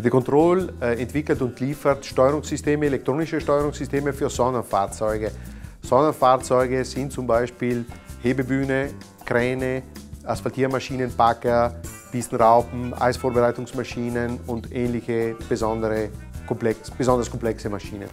Die Control entwickelt und liefert Steuerungssysteme, elektronische Steuerungssysteme für Sonderfahrzeuge. Sonderfahrzeuge sind zum Beispiel Hebebühne, Kräne, Asphaltiermaschinen, Bagger, Pistenraupen, Eisvorbereitungsmaschinen und ähnliche besonders komplexe Maschinen.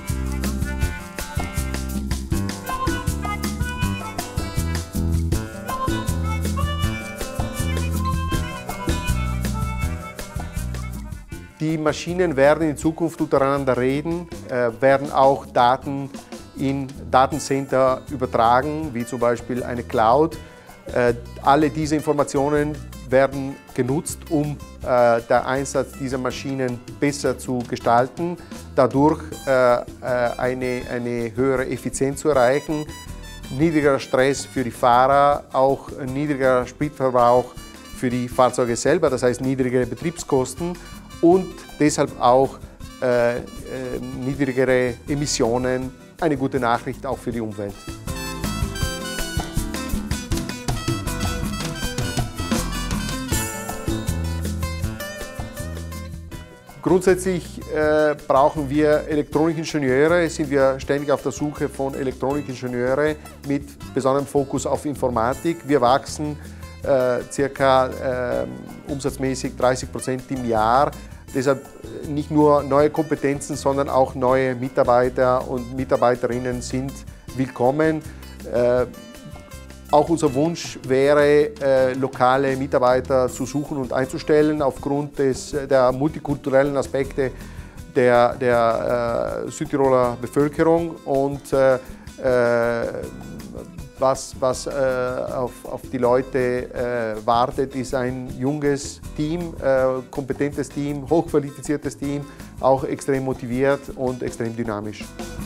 Die Maschinen werden in Zukunft untereinander reden, werden auch Daten in Datencenter übertragen, wie zum Beispiel eine Cloud. Alle diese Informationen werden genutzt, um den Einsatz dieser Maschinen besser zu gestalten, dadurch eine höhere Effizienz zu erreichen, niedrigerer Stress für die Fahrer, auch niedrigerer Spritverbrauch für die Fahrzeuge selber, das heißt niedrigere Betriebskosten und deshalb auch niedrigere Emissionen, eine gute Nachricht auch für die Umwelt. Grundsätzlich brauchen wir Elektronikingenieure, sind wir ständig auf der Suche von Elektronikingenieure mit besonderem Fokus auf Informatik. Wir wachsen circa umsatzmäßig 30% im Jahr. Deshalb nicht nur neue Kompetenzen, sondern auch neue Mitarbeiter und Mitarbeiterinnen sind willkommen. Auch unser Wunsch wäre, lokale Mitarbeiter zu suchen und einzustellen, aufgrund der multikulturellen Aspekte der Südtiroler Bevölkerung. Und was auf die Leute wartet, ist ein junges Team, kompetentes Team, hochqualifiziertes Team, auch extrem motiviert und extrem dynamisch.